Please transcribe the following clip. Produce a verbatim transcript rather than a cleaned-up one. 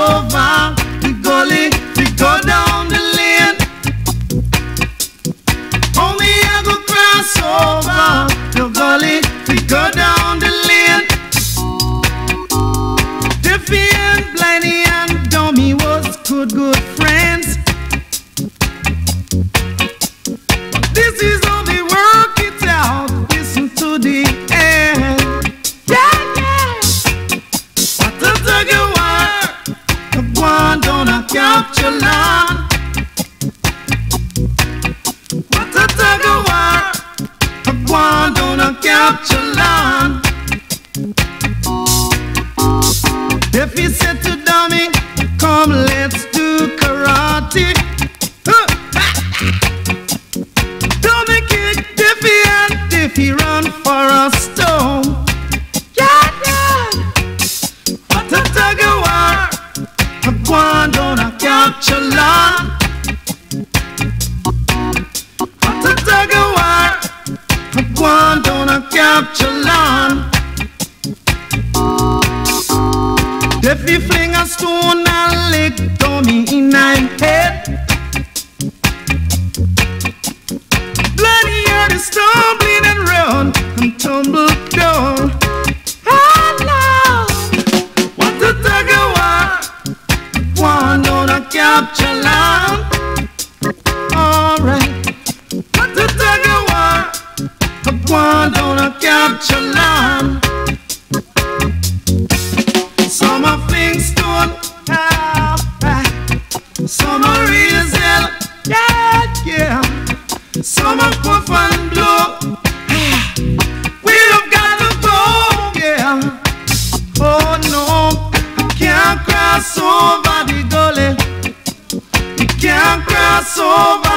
over the gully, we go down the lane. Oh, me I go cross over the gully, we go down the lane. Diffie and Bliney and Dummy was good, good friends. This is how they work it out. Listen to the end. Yeah, yeah. What a tug of war, a one down a capture land. What a tug of war, a one down a capture land. If he said to Dummy, come let's do karate. Huh. Dummy kick Diffie and Diffie run for a stone. Yeah, yeah. What a tug of war, a one down a capture land. What a tug of war, a one down a capture land. Diffie fling a stone and lick Dummy in nine head. Bloody heard is stumbling and run and tumble down. Oh Lord, what a tug of war, one on a capture land. Alright, what a tug of war, one on a capture land. Some are fling stone, some are hazel, yeah, yeah. Some are puff and blow. We have got to go, yeah. Oh no, I can't cross over the gully. You can't cross over